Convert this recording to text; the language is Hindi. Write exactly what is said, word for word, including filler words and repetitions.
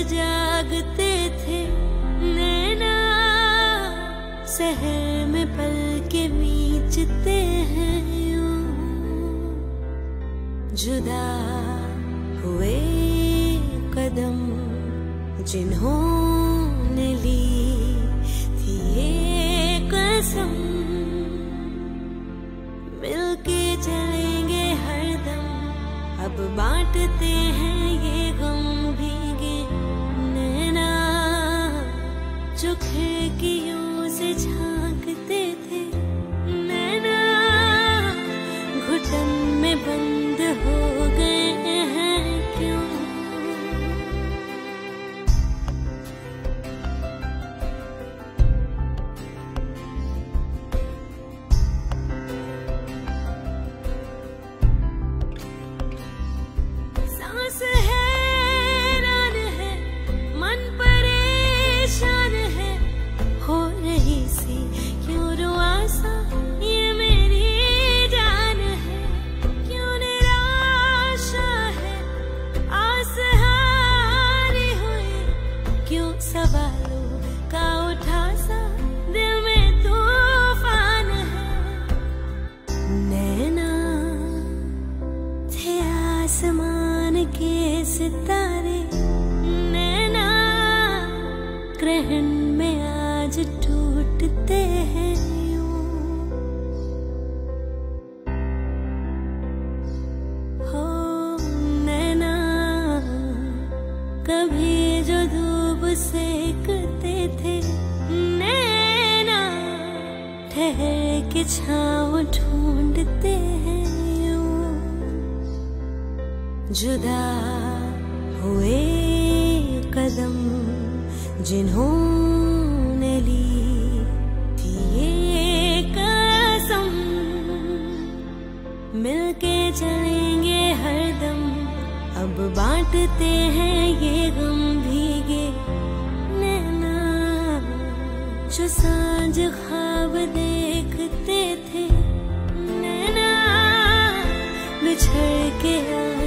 जागते थे नैना, शहर में पल के बीचते हैं यूं। जुदा हुए कदम जिन्होंने ली थी ये कसम, मिलके चलेंगे हरदम, अब बांटते हैं ये गम भीगे नैना, जो खिड़कियों से झांकते थे नैना, घुटन में बंद हो गए हैं क्यों। सांस हैरान है, मन परेशान है, हो रही सी क्यों रुआसा ये मेरी जान है, क्यों निराशा है, आस हारी हुई, क्यों सवालों का उठा सा दिल में तूफान है। नैना थे आसमान के सितारे नैना, ग्रहण में आज टूटते हैं यूं। हो नैना कभी जो धूप सेकते थे नैना, ठहर के छाँव ढूंढते हैं यूं। जुदा हुए कदम जिन्होंने ली थी ये कसम, मिलके चलेंगे हरदम, अब बांटते हैं ये गम भीगे नैना, जो सांझ ख्वाब देखते थे नैना, बिछड़ के